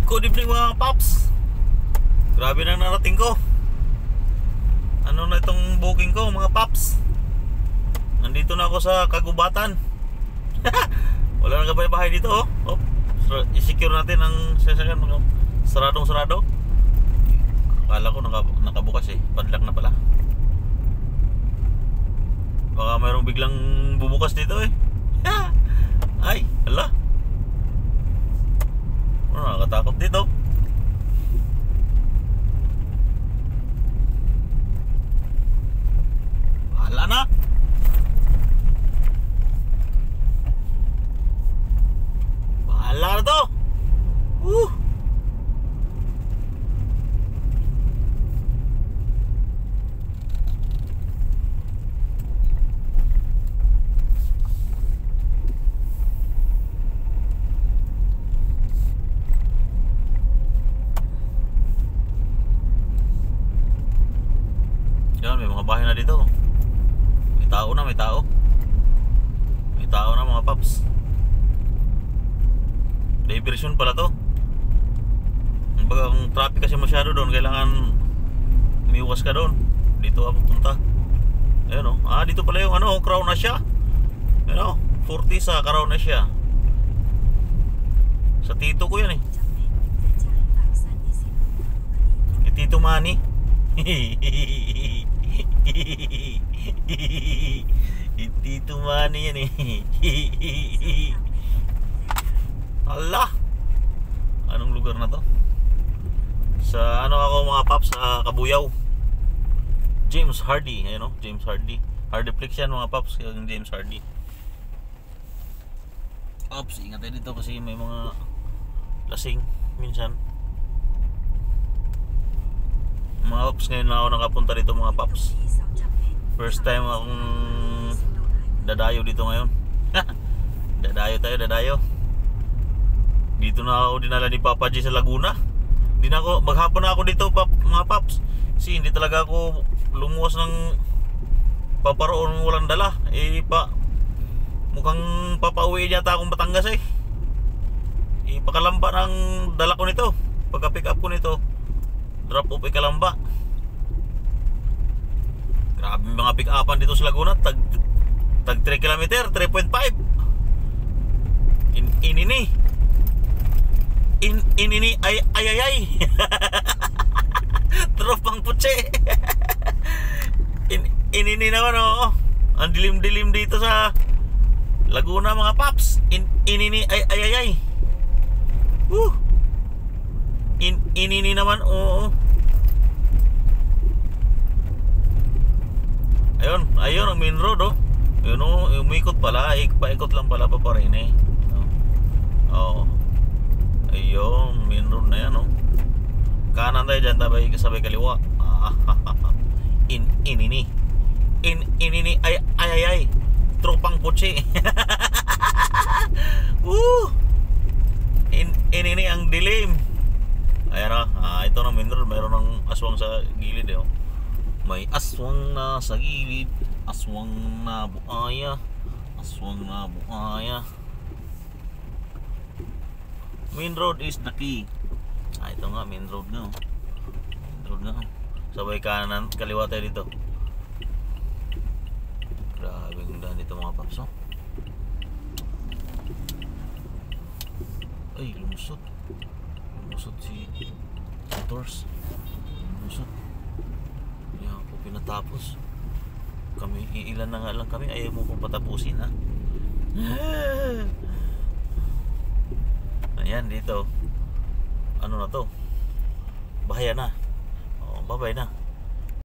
Good evening mga paps. Grabe na narating ko. Ano na itong booking ko mga paps. Nandito na ako sa kagubatan. Wala nang gabay-bahay dito oh. I-secure natin ang sasakyan mga sarado. Akala ko nakabukas eh. Padlock na pala. Baka mayroong biglang bubukas dito eh. Ay, hala. Nakakatakot dito. Bahala na. Bahala na to. Yan, may mga bahay na dito. May tao na, may tao. May tao na mga paps. Diversion pala to. Ang traffic kasi masyado doon, kailangan umiwas ka doon. Dito ako punta. Ayan o. Dito pala yung Crown Asia. Ayan o, 40 sa Crown Asia. Sa tito ko yan eh. Kay Tito Manny. Tito Manny yan eh. Allah, anong lugar na to? Sa ako mga paps, sa Kabuyaw. James Hardy, ayun o, James Hardy. Hardiplex yan mga paps, yung James Hardy. Ops, ingat tayo dito kasi may mga lasing minsan. Mga paps, ngayon na ako nakapunta dito mga paps. First time akong dadayo dito ngayon. Dadayo. Dito na ako dinala ni Papa G sa Laguna. Maghapon na ako dito mga paps. Kasi hindi talaga ako lumuwas ng paparoon walang dala. Mukhang papauwi yata akong Batangas eh. Pakalamba ng dala ko nito. Pagka pick up ko nito, drop off Kalamba. Grabe mga pick upan dito sa Laguna. Tag 3 km, 3.5. Inini ay tropang putse. Inini naman oh. Ang dilim-dilim dito sa Laguna mga paps. Inini ay inini naman oo. Ayun ang main road oh. Yun oh, umikot pala, paikot lang pala pa rin eh. Oo. Ayun, main road na yan oh. Kanan tayo dyan, sabay kaliwa. Inini ay tropang putsi. Inini ang dilim. Ayan ito na main road. Mayroon ng aswang sa gilid eh oh. May aswang na sa gilid. Aswang na buaya. Main road is the key. Ito nga, main road na. Sabay kanan, kaliwa tayo dito. Grabe ang daan dito mga paps oh. Ay, lumusot si Tors. Lumusot. Hindi ako pinatapos. Kami, ilan na nga lang kami. Ayaw mo kong patapusin ha. Ayan dito. Ano na to? Bahaya na. Babay na.